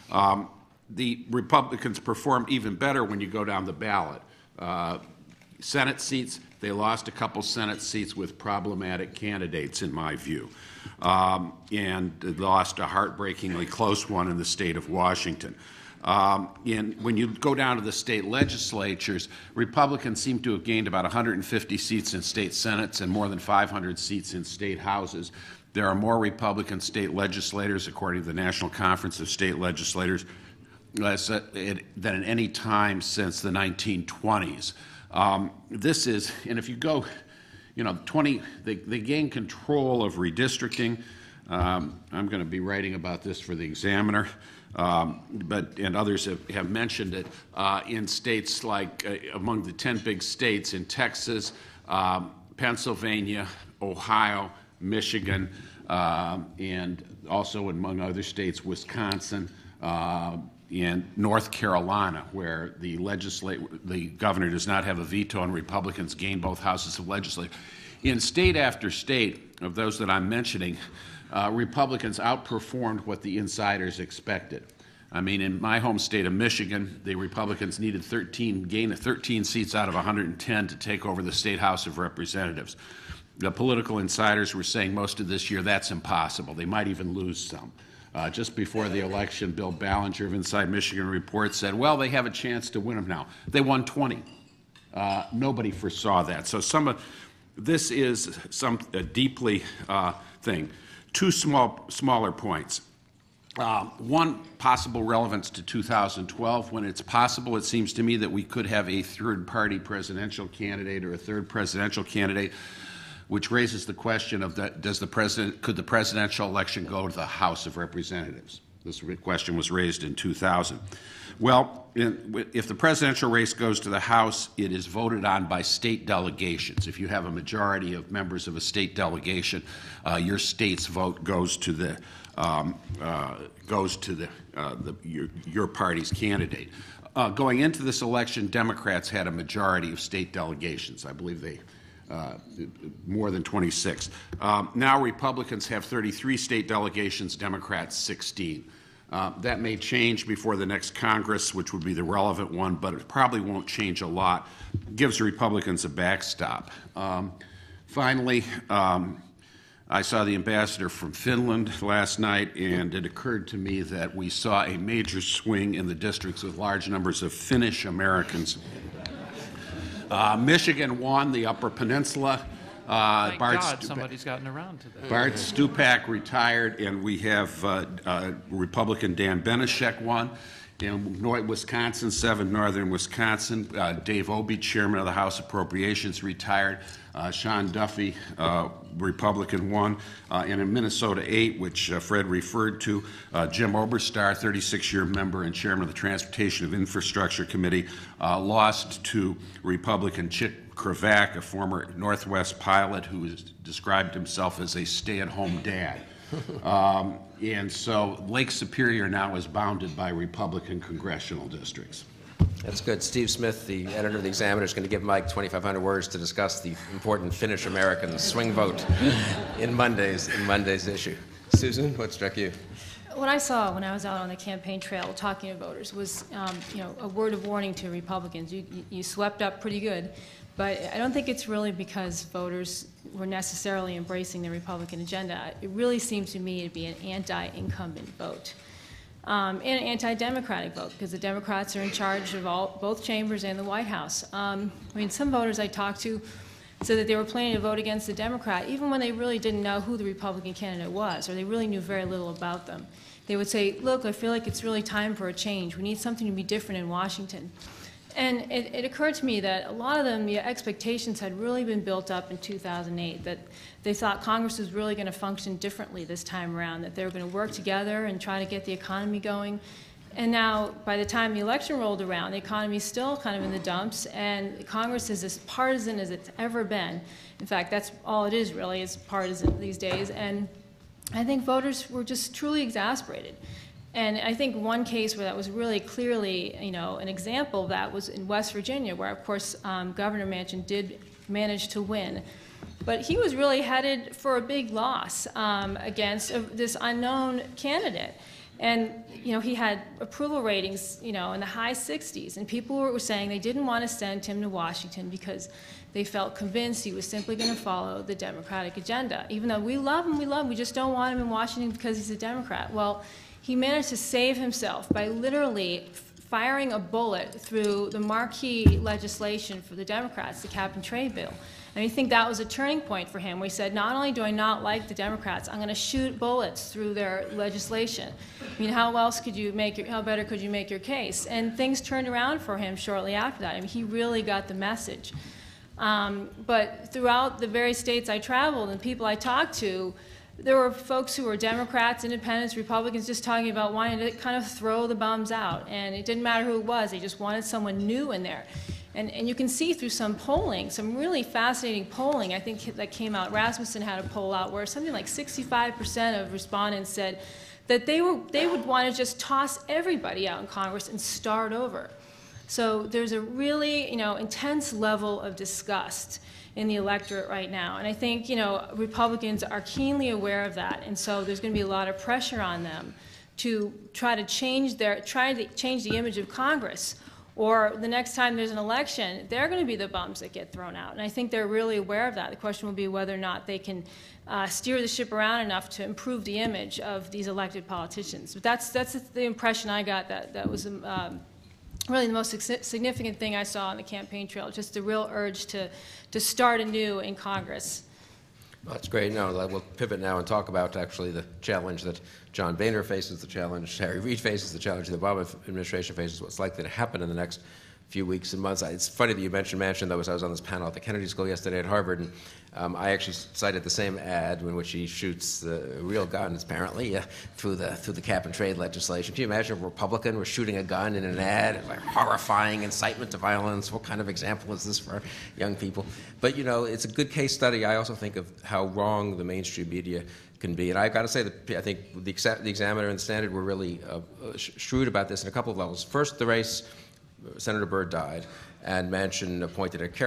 The Republicans performed even better when you go down the ballot. Senate seats, they lost a couple Senate seats with problematic candidates, in my view, and lost a heartbreakingly close one in the state of Washington. And when you go down to the state legislatures, Republicans seem to have gained about 150 seats in state senates and more than 500 seats in state houses. There are more Republican state legislators, according to the National Conference of State Legislators, than at any time since the 1920s. This is, and if you go, they gain control of redistricting. I'm going to be writing about this for the Examiner, and others have mentioned it in states like among the 10 big states in Texas, Pennsylvania, Ohio, Michigan, and also among other states, Wisconsin, in North Carolina, where the governor does not have a veto and Republicans gain both houses of legislature. In state after state of those that I'm mentioning, Republicans outperformed what the insiders expected. I mean, in my home state of Michigan, the Republicans needed 13 seats out of 110 to take over the State House of Representatives. The political insiders were saying most of this year that's impossible. They might even lose some. Just before the election, Bill Ballinger of Inside Michigan Report said, well, they have a chance to win them now. They won 20. Nobody foresaw that. So this is some deeply thing. Two smaller points. One, possible relevance to 2012. When it's possible, it seems to me that we could have a third-party presidential candidate or a third presidential candidate, which raises the question of could the presidential election go to the House of Representatives? This question was raised in 2000. Well, if the presidential race goes to the House, it is voted on by state delegations. If you have a majority of members of a state delegation, your state's vote goes to your party's candidate. Going into this election, Democrats had a majority of state delegations. I believe they more than 26. Now Republicans have 33 state delegations, Democrats 16. That may change before the next Congress, which would be the relevant one, but it probably won't change a lot. It gives Republicans a backstop. Finally, I saw the ambassador from Finland last night, and it occurred to me that we saw a major swing in the districts with large numbers of Finnish Americans. Michigan won the Upper Peninsula. Thank God somebody's gotten around to that. Bart Stupak retired, and we have Republican Dan Benishek won. In Wisconsin, 7 northern Wisconsin, Dave Obey, chairman of the House Appropriations, retired. Sean Duffy, Republican, won. And in Minnesota 8, which Fred referred to, Jim Oberstar, 36-year member and chairman of the Transportation and Infrastructure Committee, lost to Republican Chick Kravac, a former Northwest pilot who has described himself as a stay-at-home dad. And so Lake Superior now is bounded by Republican congressional districts. That's good. Steve Smith, the editor of the Examiner, is going to give Mike 2,500 words to discuss the important Finnish American swing vote in Monday's issue. Susan, what struck you? What I saw when I was out on the campaign trail talking to voters was, a word of warning to Republicans. You swept up pretty good, but I don't think it's really because voters were necessarily embracing the Republican agenda. It really seems to me to be an anti-incumbent vote. And an anti-democratic vote, because the Democrats are in charge of both chambers and the White House. Some voters I talked to said that they were planning to vote against the Democrat, even when they really didn't know who the Republican candidate was, or they really knew very little about them. They would say, look, I feel like it's really time for a change. We need something to be different in Washington. And it occurred to me that a lot of them, the expectations had really been built up in 2008, that they thought Congress was really going to function differently this time around, that they were going to work together and try to get the economy going. And now, by the time the election rolled around, the economy is still kind of in the dumps, and Congress is as partisan as it's ever been. In fact, that's all it is, really, is partisan these days. And I think voters were just truly exasperated. And I think one case where that was really clearly, an example of that was in West Virginia, where, of course, Governor Manchin did manage to win. But he was really headed for a big loss against this unknown candidate. And, he had approval ratings, in the high 60s. And people were saying they didn't want to send him to Washington because they felt convinced he was simply going to follow the Democratic agenda. Even though we love him, we just don't want him in Washington because he's a Democrat. Well, he managed to save himself by literally firing a bullet through the marquee legislation for the Democrats, the cap-and-trade bill. And I think that was a turning point for him, where he said, not only do I not like the Democrats, I'm going to shoot bullets through their legislation. I mean, how better could you make your case? And things turned around for him shortly after that. I mean, he really got the message. But throughout the various states I traveled and people I talked to, there were folks who were Democrats, Independents, Republicans, just talking about wanting to kind of throw the bums out. And it didn't matter who it was. They just wanted someone new in there. And you can see through some polling, some really fascinating polling, I think that came out. Rasmussen had a poll out where something like 65% of respondents said that they would want to just toss everybody out in Congress and start over. So there's a really, intense level of disgust in the electorate right now. And I think, Republicans are keenly aware of that. And so there's going to be a lot of pressure on them to try to change the image of Congress. Or the next time there's an election, they're going to be the bums that get thrown out. And I think they're really aware of that. The question will be whether or not they can steer the ship around enough to improve the image of these elected politicians. But that's the impression I got. That was really the most significant thing I saw on the campaign trail, just the real urge to start anew in Congress. Well, that's great. No, we'll pivot now and talk about actually the challenge that John Boehner faces, the challenge Harry Reid faces, the challenge the Obama administration faces, what's likely to happen in the next few weeks and months. It's funny that you mentioned Manchin, though, as I was on this panel at the Kennedy School yesterday at Harvard, and I actually cited the same ad in which he shoots the real guns, apparently, through the cap-and-trade legislation. Can you imagine if a Republican was shooting a gun in an ad? It's like horrifying incitement to violence. What kind of example is this for young people? But, it's a good case study, I also think, of how wrong the mainstream media can be. And I've got to say that I think the Examiner and the Standard were really shrewd about this in a couple of levels. First, the race, Senator Byrd died, and Manchin appointed a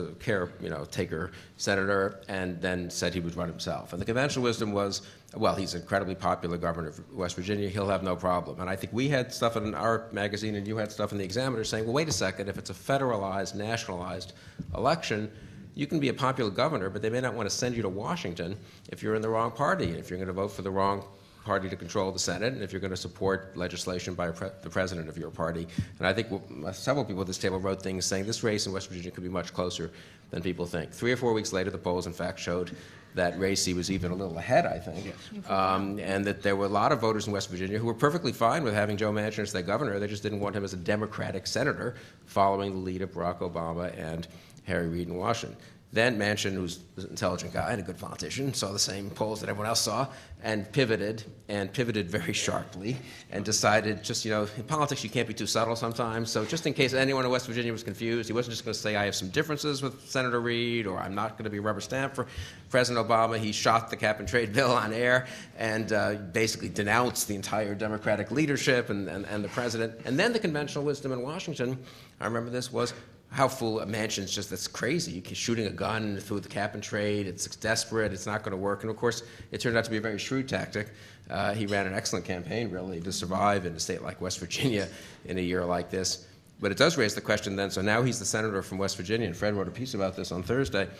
caretaker senator, and then said he would run himself. And the conventional wisdom was, well, he's an incredibly popular governor of West Virginia, he'll have no problem. And I think we had stuff in our magazine, and you had stuff in the Examiner saying, well, wait a second, if it's a federalized, nationalized election, you can be a popular governor, but they may not want to send you to Washington if you're in the wrong party, if you're going to vote for the wrong party to control the Senate, and if you're going to support legislation by the president of your party. And I think several people at this table wrote things saying this race in West Virginia could be much closer than people think. 3 or 4 weeks later, the polls, in fact, showed that Racy was even a little ahead, I think, yes. And that there were a lot of voters in West Virginia who were perfectly fine with having Joe Manchin as their governor. They just didn't want him as a Democratic senator following the lead of Barack Obama and Harry Reid in Washington. Then Manchin, who's an intelligent guy and a good politician, saw the same polls that everyone else saw, and pivoted very sharply, and decided just, in politics you can't be too subtle sometimes, so just in case anyone in West Virginia was confused, he wasn't just going to say, I have some differences with Senator Reid, or I'm not going to be rubber stamped for President Obama. He shot the cap-and-trade bill on air and basically denounced the entire Democratic leadership and the president. And then the conventional wisdom in Washington, I remember this, was, how fool Manchin's just, that's crazy. He's shooting a gun through the cap-and-trade. It's desperate. It's not going to work. And, of course, it turned out to be a very shrewd tactic. He ran an excellent campaign, really, to survive in a state like West Virginia in a year like this. But it does raise the question then, so now he's the senator from West Virginia, and Fred wrote a piece about this on Thursday.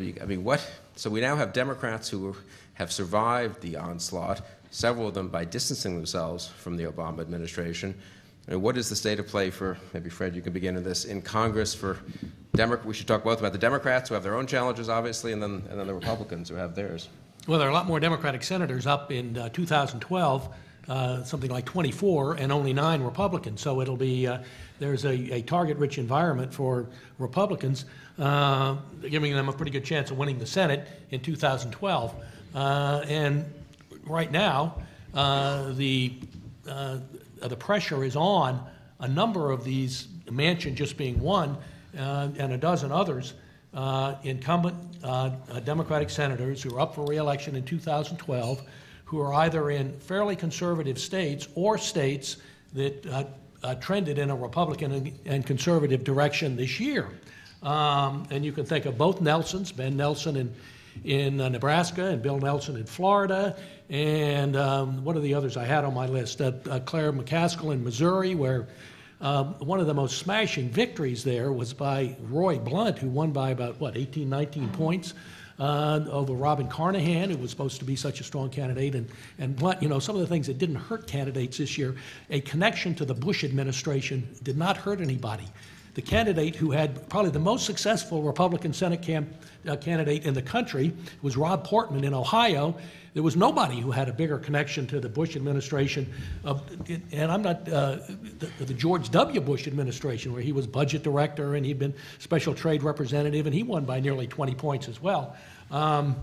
So we now have Democrats who have survived the onslaught, several of them by distancing themselves from the Obama administration. What is the state of play for, maybe Fred, you can begin in this, in Congress for we should talk both about the Democrats who have their own challenges, obviously, and then the Republicans who have theirs. Well, there are a lot more Democratic senators up in 2012, something like 24, and only 9 Republicans. So it'll be, there's a target-rich environment for Republicans, giving them a pretty good chance of winning the Senate in 2012. And right now, the pressure is on a number of these, Manchin just being one, and a dozen others, incumbent Democratic senators who are up for re-election in 2012, who are either in fairly conservative states or states that trended in a Republican and conservative direction this year. And you can think of both Nelsons, Ben Nelson in Nebraska, and Bill Nelson in Florida, and what are the others I had on my list? Claire McCaskill in Missouri, where one of the most smashing victories there was by Roy Blunt, who won by about, 18, 19 points over Robin Carnahan, who was supposed to be such a strong candidate. And Blunt, some of the things that didn't hurt candidates this year, a connection to the Bush administration did not hurt anybody. The candidate who had probably the most successful Republican Senate candidate in the country was Rob Portman in Ohio. There was nobody who had a bigger connection to the Bush administration, and I'm not the George W. Bush administration, where he was budget director and he'd been special trade representative, and he won by nearly 20 points as well. But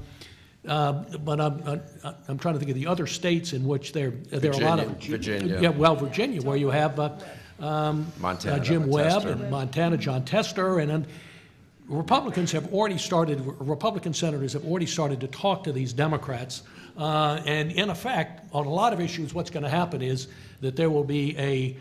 I'm trying to think of the other states in which there are a lot of Virginia. Yeah, well, Virginia, where you have Montana, Jim Webb, Tester. and Montana, John Tester, and Republican senators have already started to talk to these Democrats, and in effect, on a lot of issues, what's going to happen is that there will be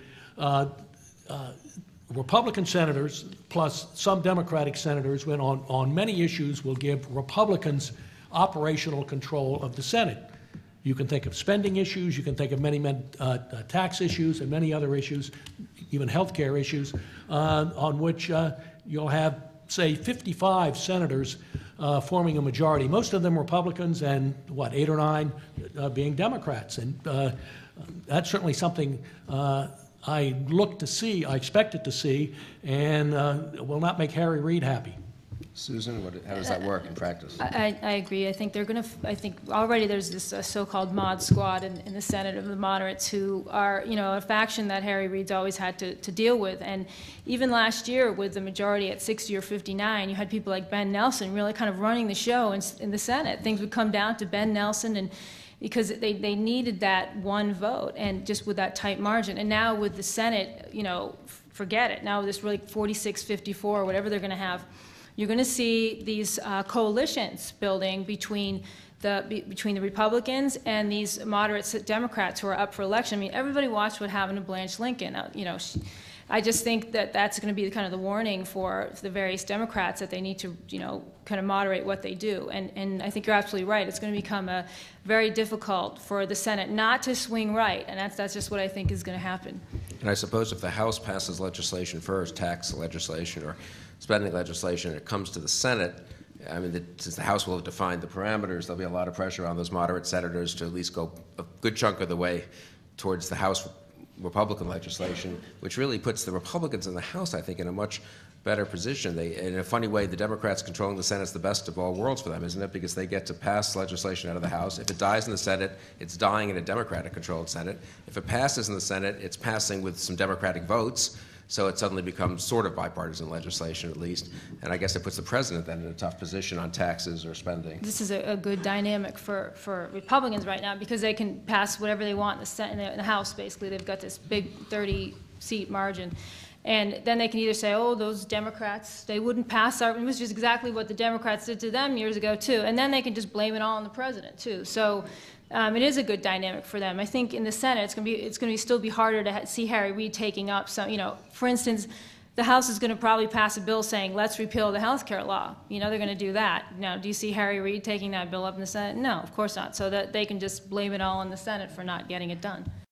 Republican senators plus some Democratic senators, when on many issues, will give Republicans operational control of the Senate. You can think of spending issues, you can think of many tax issues and many other issues, even health care issues, on which you'll have, say, 55 senators forming a majority, most of them Republicans, and 8 or 9 being Democrats. And that's certainly something I look to see, I expected to see, and will not make Harry Reid happy. Susan, how does that work in practice? I agree. I think they're going to. I think already there's this so-called mod squad in the Senate of the moderates who are, a faction that Harry Reid's always had to deal with. And even last year, with the majority at 60 or 59, you had people like Ben Nelson really kind of running the show in the Senate. Things would come down to Ben Nelson, and because they needed that one vote, and just with that tight margin. And now with the Senate, forget it. Now with this really 46-54, whatever they're going to have. You're going to see these coalitions building between the Republicans and these moderate Democrats who are up for election. I mean, everybody watched what happened to Blanche Lincoln. I just think that that's going to be kind of the warning for the various Democrats, that they need to, kind of moderate what they do. And I think you're absolutely right. It's going to become very difficult for the Senate not to swing right, and that's just what I think is going to happen. And I suppose if the House passes legislation first, tax legislation or spending legislation, and it comes to the Senate, I mean, since the House will have defined the parameters, there'll be a lot of pressure on those moderate senators to at least go a good chunk of the way towards the House Republican legislation, which really puts the Republicans in the House, I think, in a much better position. In a funny way, the Democrats controlling the Senate is the best of all worlds for them, isn't it? Because they get to pass legislation out of the House. If it dies in the Senate, it's dying in a Democratic-controlled Senate. If it passes in the Senate, it's passing with some Democratic votes. So it suddenly becomes sort of bipartisan legislation, at least. And I guess it puts the president then in a tough position on taxes or spending. This is a good dynamic for Republicans right now, because they can pass whatever they want in the Senate, in the House, basically. They've got this big 30-seat margin. And then they can either say, oh, those Democrats, they wouldn't pass it was just exactly what the Democrats did to them years ago, too. And then they can just blame it all on the president, too. So it is a good dynamic for them. I think in the Senate, it's going to still be harder to see Harry Reid taking up some, for instance, the House is going to probably pass a bill saying, let's repeal the health care law. They're going to do that. Now, do you see Harry Reid taking that bill up in the Senate? No, of course not. So that they can just blame it all on the Senate for not getting it done.